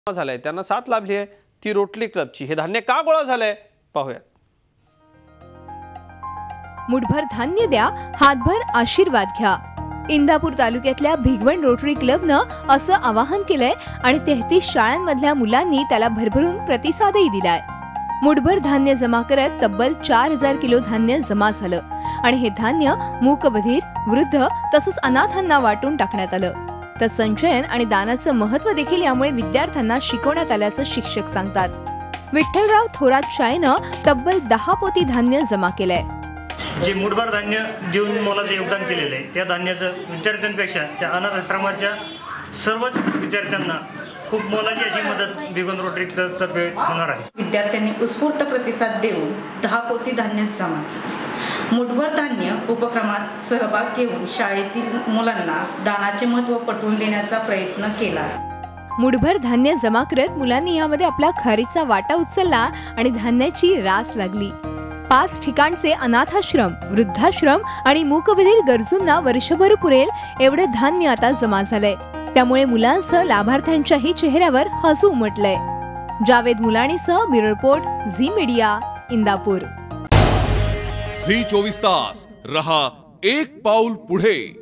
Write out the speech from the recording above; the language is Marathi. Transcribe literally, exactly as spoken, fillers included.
झालाय त्यांना साथ लाभली आहे ती रोटरी क्लबची। हे धान्य का गोळा झालंय पाहूया। मुठभर धान्य द्या, हातभर आशीर्वाद घ्या। इंदापूर तालुक्यातल्या भिगवण रोटरी क्लबनं असं आवाहन केलंय आणि तेहतीस शाळांमधल्या मुलांनी त्याला भरभरून प्रतिसादही दिलाय। मुठभर धान्य जमा करत तब्बल चार हजार किलो धान्य जमा झालं आणि हे धान्य मूकबधीर, वृद्ध तसंच अनाथांना वाटून टाकण्यात आलं। तर संचयन आणि दानाचं महत्त्व देखील यामुळे विद्यार्थ्यांना शिकवण्यात आल्याचं शिक्षक सांगतात। विठ्ठलराव थोरात शाळेनं तब्बल दहा पोती धान्य जमा केलंय। जे मुठभर धान्य देऊन मोलाचं योगदान केलेलं आहे त्या धान्याचं विद्यार्थ्यांपेक्षा त्या अनाथ आश्रमाच्या सर्वच विद्यार्थ्यांना खूप मोलाची अशी मदत भिगवण रोटरी क्लबतर्फे होणार आहे। विद्यार्थ्यांनी उत्स्फूर्त प्रतिसाद देऊन दहा पोती धान्य जमा मुठभर धान्य उपक्रमात सहभाग घेऊन शाळेतील मुलांना दानाचे महत्त्व पटवून देण्याचा प्रयत्न केला। मुठभर धान्य जमा करत मुलांनी यामध्ये आपला खारीचा वाटा उचलला आणि धान्याची रास लागली। पाच ठिकाणचे अनाथाश्रम, वृद्धाश्रम आणि मूकबधीर गरजूंना वर्षभर पुरेल एवढे धान्य आता जमा झालंय। त्यामुळे मुलांसह लाभार्थ्यांच्याही चेहऱ्यावर हसू उमटलंय। जावेद मुलाणीसह bureau report, Zee Media, Indapur. Zee चोवीस तास रहा एक पाऊल पुढे।